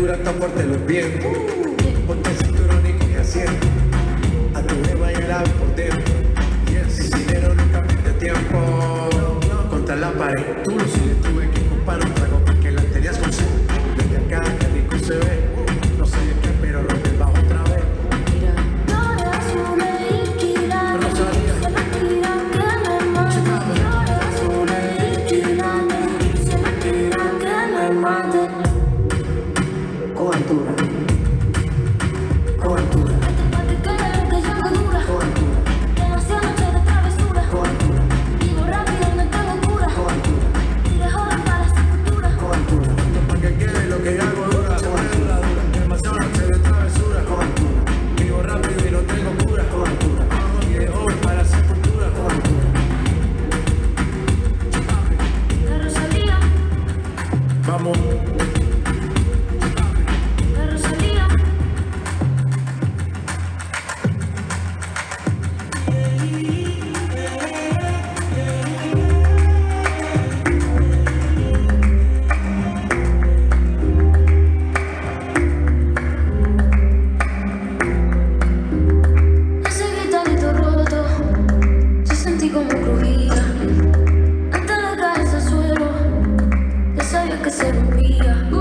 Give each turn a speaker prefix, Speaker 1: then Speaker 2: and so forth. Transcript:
Speaker 1: altura tan fuerte los vientos. Ponte el cinturón y coge asiento. A tu jeva y el ave por dentro. Sin dinero nunca pierde tiempo. Contra la pared, tú lo sigues, tuve que comprar un trago porque la tenías con sed. Desde acá, qué rico se ve. No sé de qué, pero rompe el bajo otra vez.
Speaker 2: Cobertura. Cobertura. Cobertura.
Speaker 3: Demasiadas noches de travesura.
Speaker 2: Cobertura.
Speaker 3: Vivo rápido y no tengo cura.
Speaker 2: Cobertura.
Speaker 3: Tire joven para la sepultura.
Speaker 2: Cobertura.
Speaker 1: Para que quede lo que hago dura. Dura. Demasiadas noches de travesura.
Speaker 2: Cobertura.
Speaker 1: Vivo rápido y no tengo cura.
Speaker 2: Cobertura.
Speaker 1: Tire joven para la sepultura.
Speaker 2: Cobertura.
Speaker 3: La Rosalía.
Speaker 1: Vamos.
Speaker 3: La Rosalía. Ese guitarrito roto, yo sentí como crujía. Antes de caerse al suelo, ya sabía que se rompía.